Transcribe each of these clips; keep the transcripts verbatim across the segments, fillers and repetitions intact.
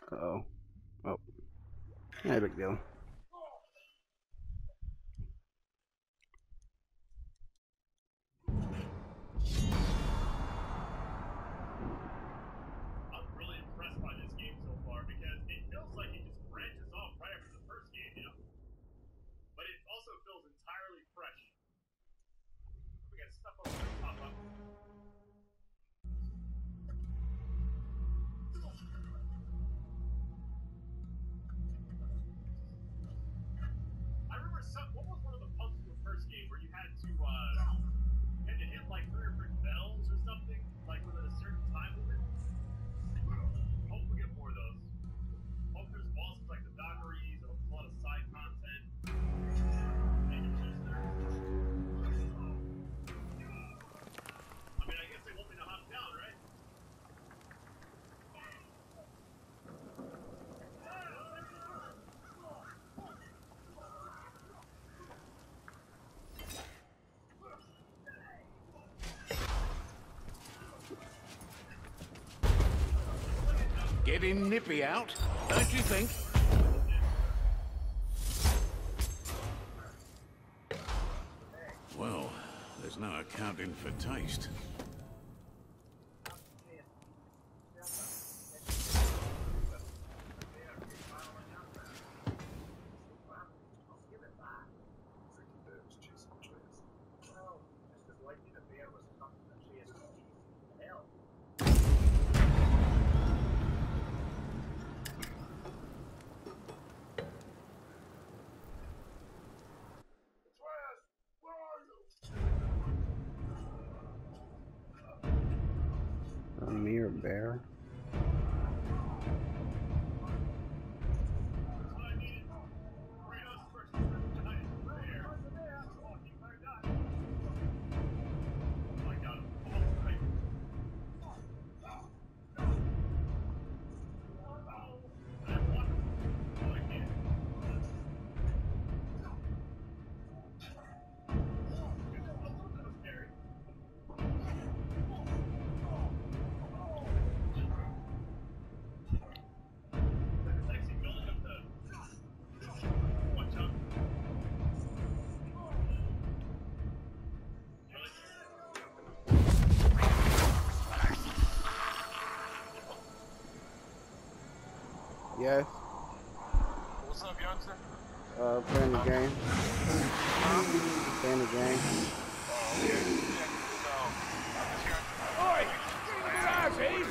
Uh-oh. Oh. No big deal. Getting nippy out, don't you think? Well, there's no accounting for taste. A mere bear. Yes. What's up, youngster? Uh, playing the game. Huh? Playing the game. Oh, okay. So, I'm just here. Oi! Gravy!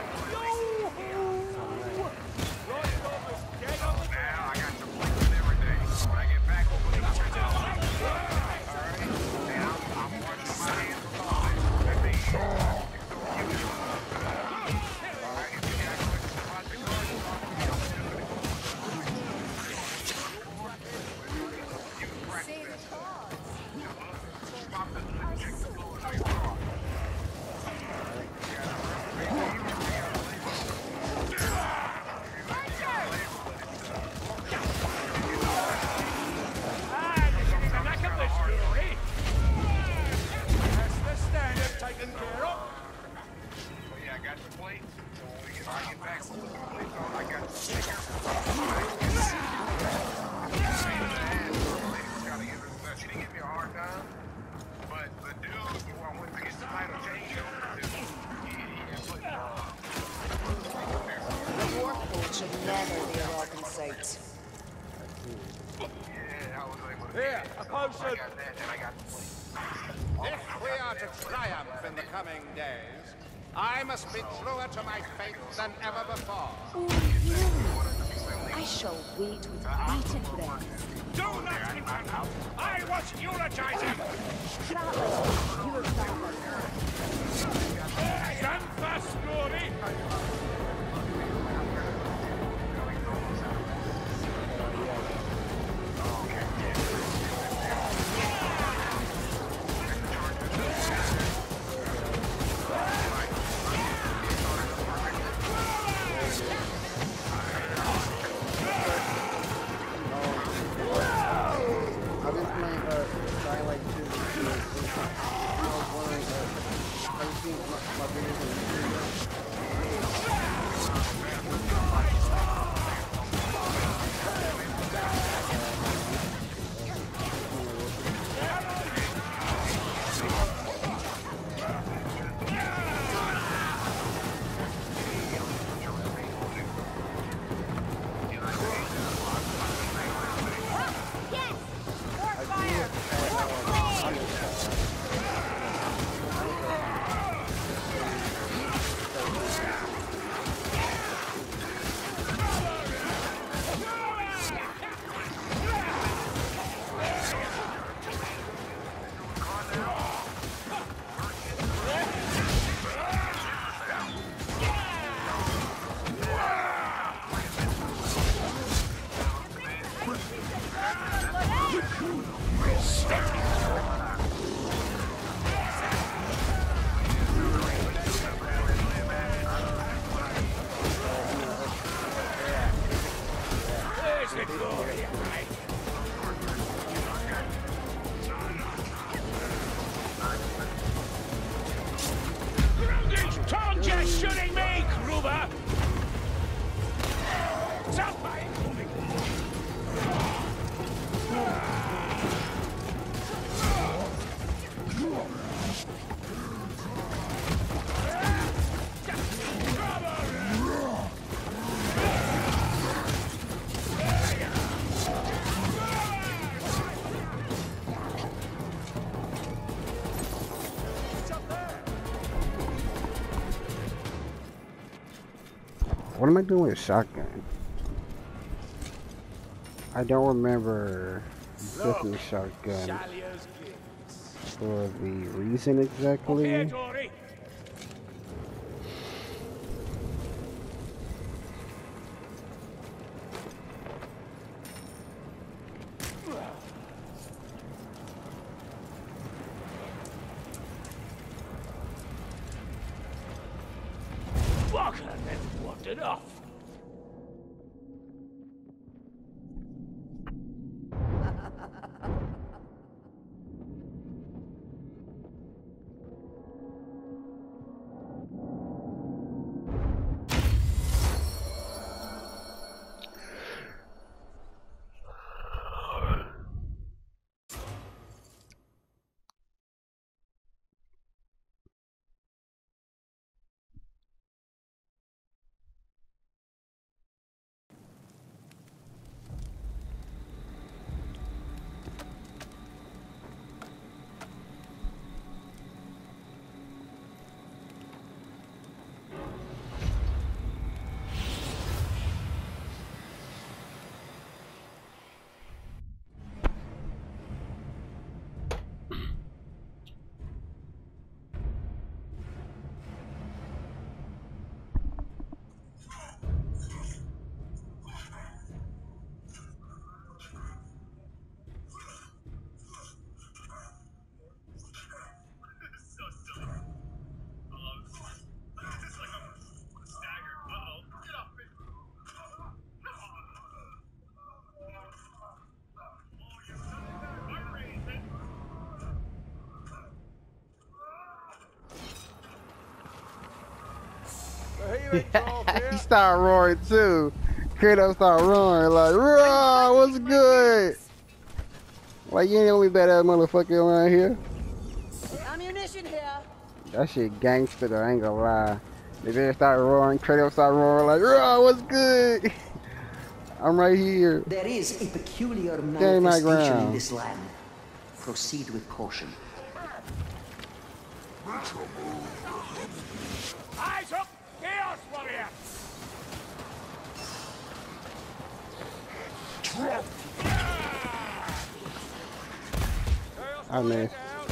Now, I got some plates and everything. When I get back, we'll put it over down. Alright? And I'm, I'm washing my hands with all this. That means, it's so cute. Alright, if you got questions about the garden, I'll do it. You can practice that. Pop the hood and check the fluid on your car. Taken care of. So yeah, I got the plates. So when we get, I get back, we'll put the plates on. I got the stickers. She didn't give me a hard time, but the dude who I went to get the title change over to, he, he had put, uh, Your fault should never be a welcome sight. yeah, I was able to Here, get it. a So closer. I got that, and I got the plates. If we are to triumph in the coming days, I must be truer to my faith than ever before. Oh, you! I shall wait with bated breath. Do not interrupt! I was eulogizing! Scrabble, you were back. Stand fast, Glory! I've been playing, uh, trying like There's the glory, right? Don't just shooting me, Kruber! Stop my moving! What am I doing with a shotgun? I don't remember picking a shotgun Shalier's gifts. for the reason Up here, exactly. Dory. Walker then wandered off. He started roaring too. Kratos started roaring like, "Raw, what's good?" Like, you ain't the only badass motherfucker around here. Ammunition here. That shit gangster though, I ain't gonna lie. They just started roaring, Kratos started roaring like, "Raw, what's good?" I'm right here. There is a peculiar Stand my manifestation in ground. this land. Proceed with caution. Eyes up! Chaos warrior! I missed.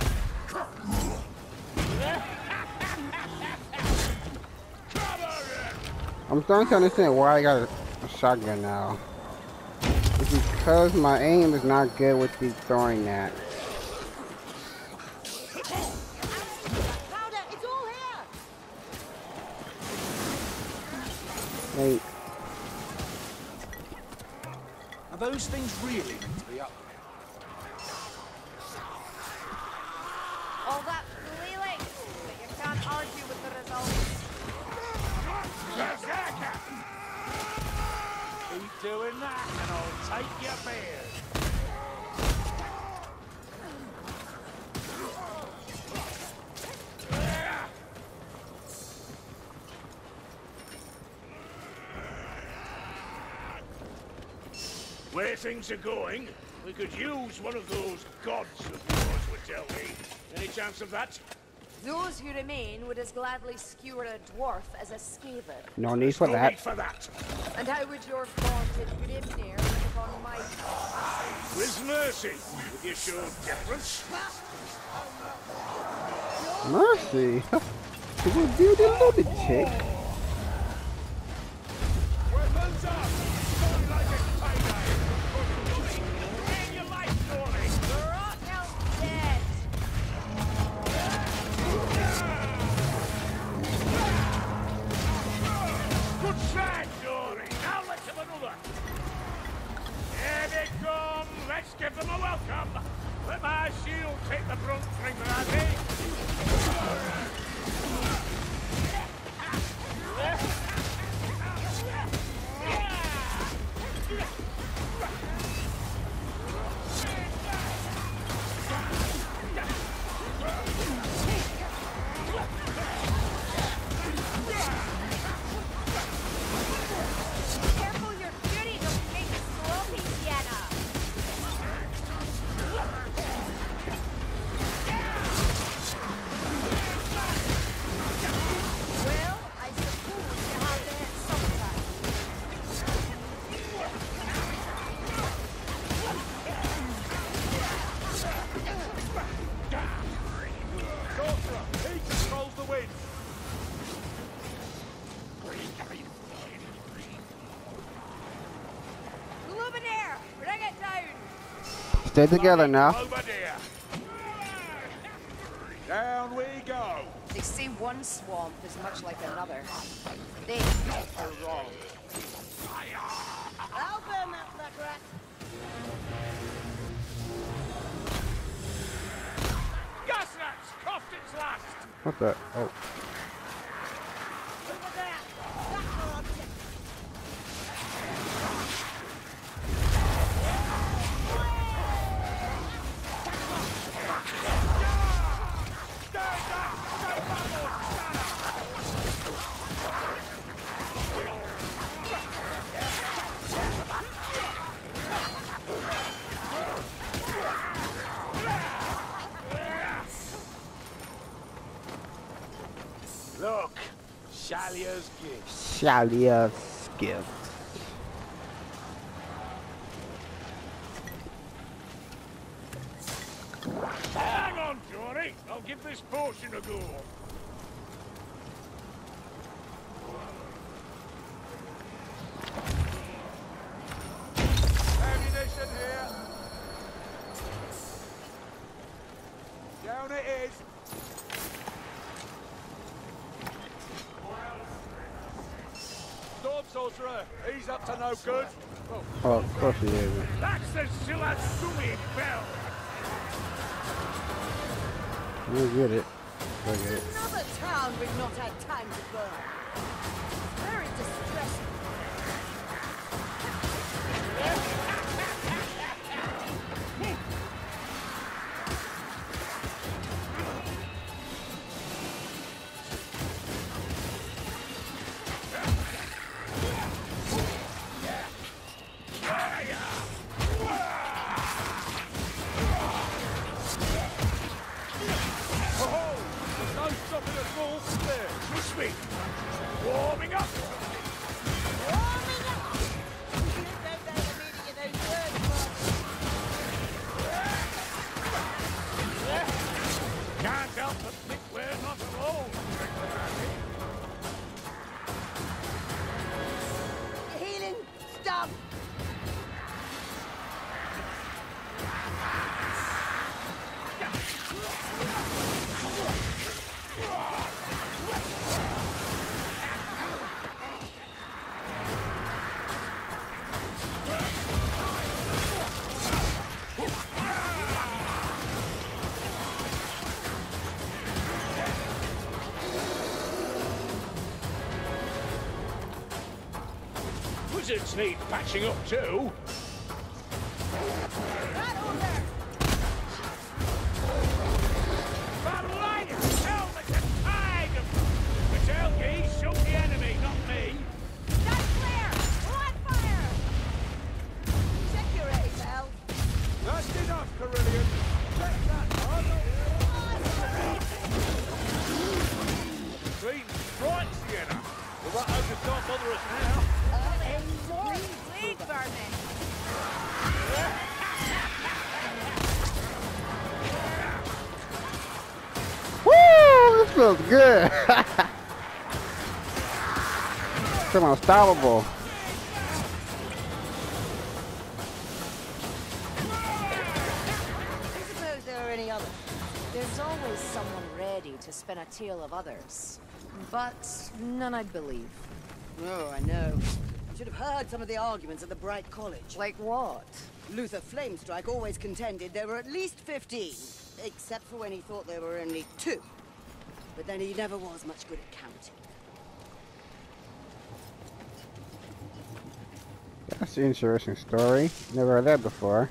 I'm starting to understand why I got a, a shotgun now. It's because my aim is not good with the throwing that. Powder, it's all here. Wait, Are those things really meant to be up there? All that feeling, but you can't argue with the results. Berserker! Keep doing that and I'll take your beard. Where things are going, we could use one of those gods of yours, would tell me. Any chance of that? Those who remain would as gladly skewer a dwarf as a skaven. no need for No that. need for that. And how would your vaunted Grimnir look upon my... With mercy, would you show deference? Mercy. It's a beauty lunatic. Weapons up! Don't like it's payday! Gain your life, Dory! Rotnell's dead. Good shot, Dory! Now let's have another! Here they come! Let's give them a welcome! Let my shield take the brunt, bring that in! Careful your beauty don't make a sloppy, Sienna. Well, I suppose you have to hit sometime. Sorcerer, he controls the wind! Luminaire, bring it down. Stay together now. Over there! Down we go! They say one swamp is much like another. They are wrong. I'll burn that bugger. Gasnuts! Coughed its last! What the? Oh. Over there. That's our object. Look! Shalier's gift. Shalia skip. Hang on, Johnny! I'll give this potion a go. Ammunition here. Down it is. Storm Sorcerer, he's up to no good. Oh, Oh, of course he isn't. that's the Silatsumi bell. You get it. I get it. Another town we've not had time to burn. Very distressing. Oh, there's no stopping us all there. Trust me. Warming up. Warming up. You don't know the meaning of those words, Mark. Can't help but think we're not alone. Healing stuff. Wizards need patching up too. That order. Battleion! Helmet and tide! But Elgie, shoot the enemy, not me. That's clear. Light fire. Check your ace, Al. That's enough, Carillion. Check that, Clean strike, Sienna. Well, that hope can't bother us now. More plague vermin. feels good. It's unstoppable. I suppose there are any others. There's always someone ready to spin a tale of others. But none I believe. Oh, I know. You should have heard some of the arguments at the Bright College. Like what? Luther Flamestrike always contended there were at least fifteen. Except for when he thought there were only two. But then he never was much good at counting. That's an interesting story. Never heard that before.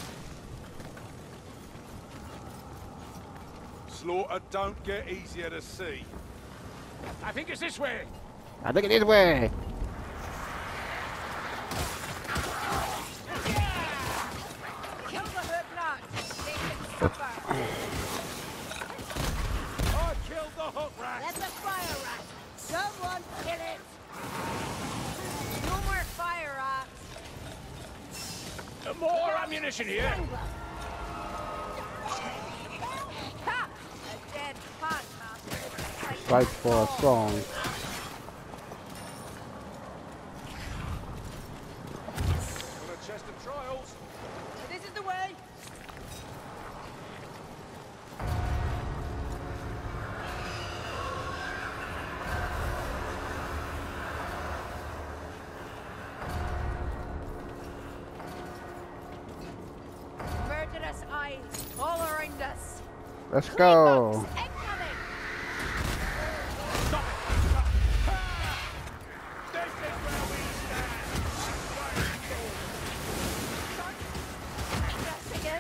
Slaughter don't get easier to see. I think it's this way. I think it is way. Kill the hook rat. Make it suffer. I killed the hook rat. That's a fire rat! Someone kill it! No more fire rats. More ammunition here. Ha! A dead podcaster. Fight for a song. Got a chest of trials. This is the way! Murderous eyes all around us. Let's go. Incoming. This is where we stand. Yes, again.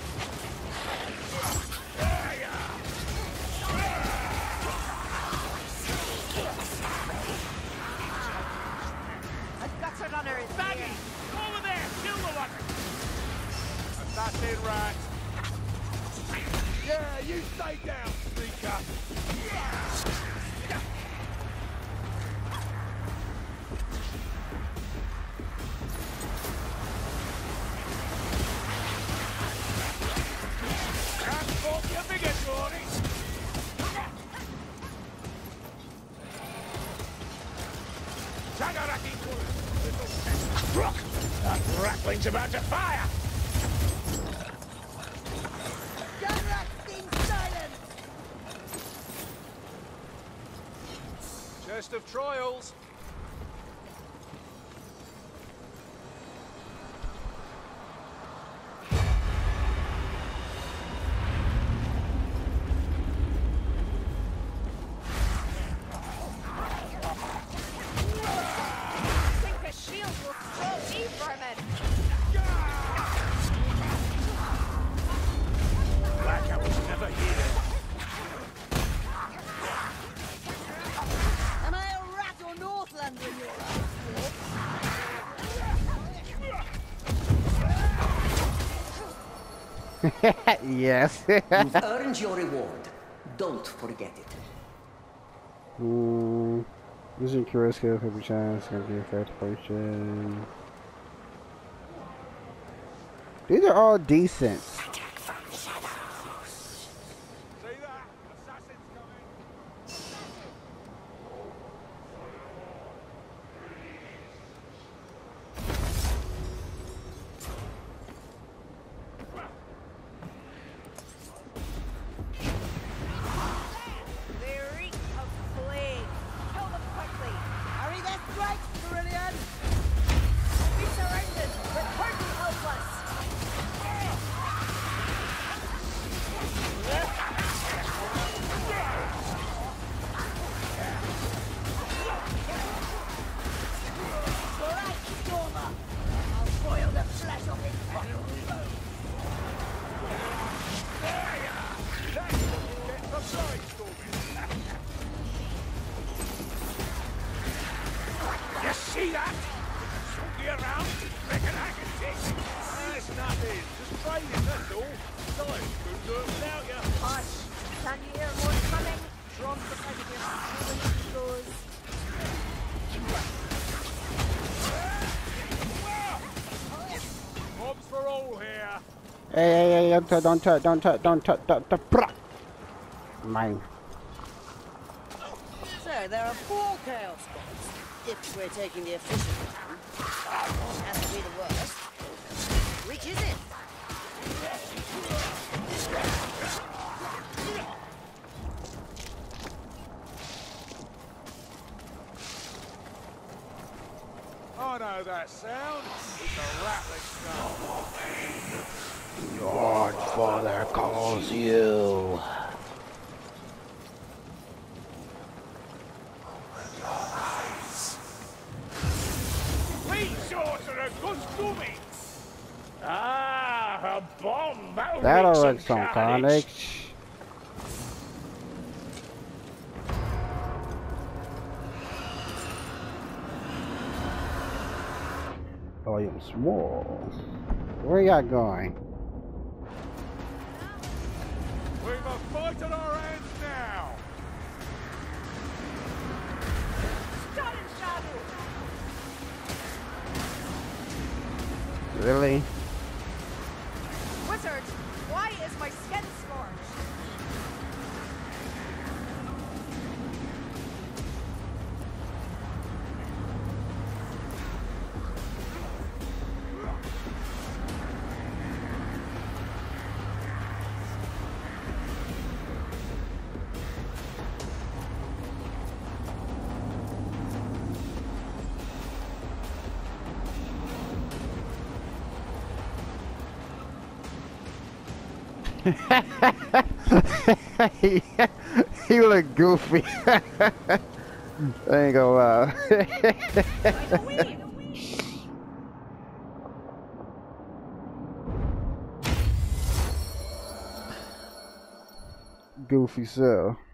A gutter runner is Baggy, here. over there. Kill the one. Assassin rat. Yeah, you stay down, sneaker. Transport your bigger glory. Tagaraki little rock. That ratling's about to fire. Chest of trials. I think the shield will stop me from it. Like I was never here. Am I a rat or Northlander in your eyes? Yes. You've earned your reward. Don't forget it. Hmm. Using curious skill fifty chance gonna be a fair potion. These are all decent. See that? Assassin's coming. They reek of plague. Kill them quickly. Hurry their strikes, Brilliant! Be surrounded. Return to helpless. Alright, Stormer! I'll boil the flesh off his body! You see that? Shooty around. Reckon I can take it. That's nothing. Just training, that's all. Besides, couldn't do it without you. Hush. Can you hear more coming? Drop the side of your schooling goes. Mobs for all here. Hey, hey, hey, don't touch, don't touch, don't touch, don't touch, don't touch. Mine. So there are four chaos bots. If we're taking the efficient one, it has to be the worst. Which is it? I know that sound. It's a rattling sound. Your father calls you. Please sorcerer, costumi. Ah, a bomb. That'll, That'll wreak wreak some carnage. I am small. Where you got going? We've a fight on our hands now. Stun and shadow. Really? Wizard, why is my skin scorched? he, he look goofy. I ain't gonna lie. Goofy self.